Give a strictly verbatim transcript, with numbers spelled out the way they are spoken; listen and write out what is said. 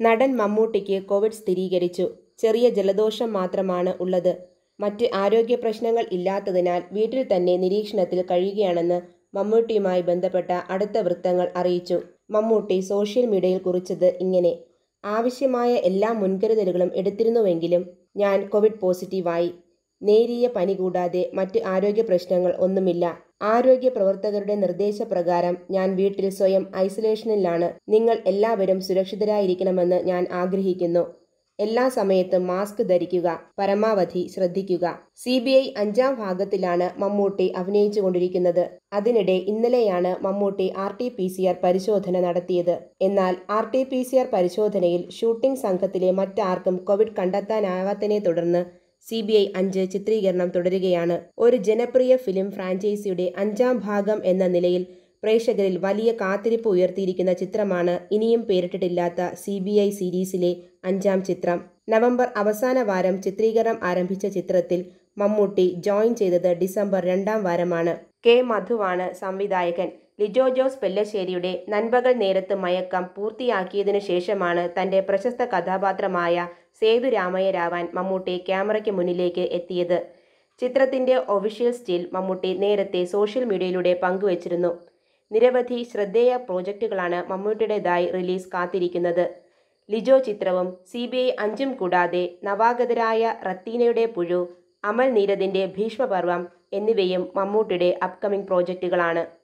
നടൻ മമ്മൂട്ടിക്ക് കോവിഡ് സ്ഥിരീകരിച്ചു. ചെറിയ ജലദോഷം മാത്രമാണ് ഉള്ളത്. മറ്റ് ആരോഗ്യ പ്രശ്നങ്ങൾ ഇല്ലാത്തതിനാൽ വീട്ടിൽ തന്നെ നിരീക്ഷണത്തിൽ കഴിയുകയാണെന്ന് മമ്മൂട്ടിയുമായി ബന്ധപ്പെട്ട അടുത്ത വൃത്തങ്ങൾ അറിയിച്ചു. മമ്മൂട്ടി സോഷ്യൽ മീഡിയയിൽ കുറിച്ചത് ഇങ്ങനെ: ആവശ്യമായ എല്ലാ മുൻകരുതലുകളും എടുത്തിരുന്നുവെങ്കിലും ഞാൻ കോവിഡ് പോസിറ്റീവായി. നേരിയ പനി കൂടാതെ മറ്റ് ആരോഗ്യ പ്രശ്നങ്ങൾ ഒന്നുമില്ല. ആരോഗ്യ പ്രവർത്തകരുടെ നിർദ്ദേശപ്രകാരം ഞാൻ വീട്ടിൽ സ്വയം ഐസൊലേഷനിലാണ്. നിങ്ങൾ എല്ലാവരും സുരക്ഷിതരായിരിക്കണമെന്ന് ഞാൻ ആഗ്രഹിക്കുന്നു. എല്ലാ സമയത്തും മാസ്ക് ധരിക്കുക, പരമാവധി ശ്രദ്ധിക്കുക. സി ബി ഐ അഞ്ചാം ഭാഗത്തിലാണ് മമ്മൂട്ടി അഭിനയിച്ചുകൊണ്ടിരിക്കുന്നത്. അതിനിടെ ഇന്നലെയാണ് Mammootty R T P C R പരിശോധന നടത്തിയത്. എന്നാൽ R T P C R പരിശോധനയിൽ ഷൂട്ടിംഗ് സംഘത്തിലെ മറ്റാർക്കും കോവിഡ് കണ്ടെത്താനാവാത്തതിനെ തുടർന്ന് സി ബി ഐ അഞ്ച് ചിത്രീകരണം തുടരുകയാണ്. ഒരു ജനപ്രിയ ഫിലിം ഫ്രാഞ്ചൈസിയുടെ അഞ്ചാം ഭാഗം എന്ന നിലയിൽ പ്രേക്ഷകരിൽ വലിയ കാത്തിരിപ്പ് ഉയർത്തിയിരിക്കുന്ന ചിത്രമാണ് ഇനിയും പേരിട്ടിട്ടില്ലാത്ത സി ബി ഐ സീരീസിലെ അഞ്ചാം ചിത്രം. നവംബർ അവസാന വാരം ചിത്രീകരണം ആരംഭിച്ച ചിത്രത്തിൽ മമ്മൂട്ടി ജോയിൻ ചെയ്തത് ഡിസംബർ രണ്ടാം വാരമാണ്. കെ മധുവാണ് സംവിധായകൻ. ലിജോ ജോസ് പെല്ലശ്ശേരിയുടെ നൻപകൽ നേരത്ത് മയക്കം പൂർത്തിയാക്കിയതിനു ശേഷമാണ് തന്റെ പ്രശസ്ത കഥാപാത്രമായ സേതുരാമയ്യരാവാൻ മമ്മൂട്ടി ക്യാമറയ്ക്ക് മുന്നിലേക്ക് എത്തിയത്. ചിത്രത്തിന്റെ ഒഫീഷ്യൽ സ്റ്റിൽ മമ്മൂട്ടി നേരത്തെ സോഷ്യൽ മീഡിയയിലൂടെ പങ്കുവച്ചിരുന്നു. നിരവധി ശ്രദ്ധേയ പ്രോജക്റ്റുകളാണ് മമ്മൂട്ടിയുടേതായി റിലീസ് കാത്തിരിക്കുന്നത്. ലിജോ ചിത്രവും സി ബി ഐ അഞ്ചും കൂടാതെ നവാഗതരായ റത്തീനയുടെ പുഴു, അമൽ നീരദിന്റെ ഭീഷ്മപർവം എന്നിവയും മമ്മൂട്ടിയുടെ അപ്കമിംഗ് പ്രോജക്റ്റുകളാണ്.